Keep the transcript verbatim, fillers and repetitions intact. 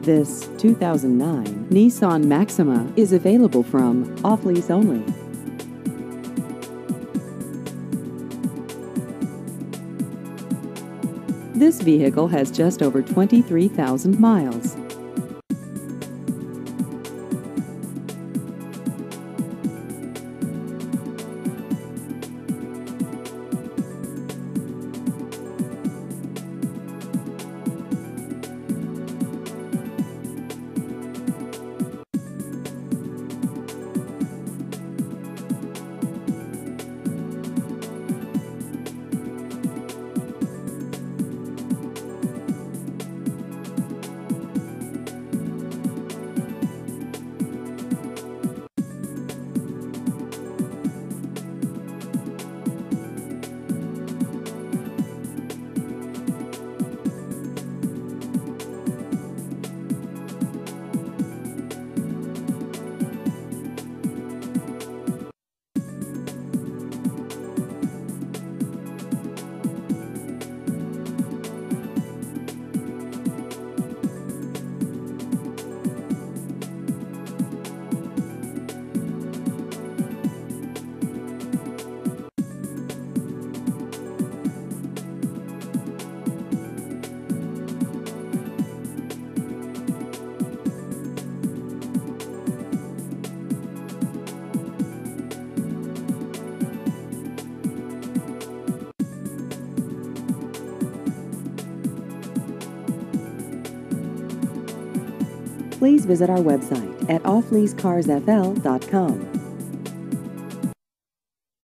This two thousand nine Nissan Maxima is available from off-lease only. This vehicle has just over twenty-three thousand miles. Please visit our website at off lease cars f l dot com.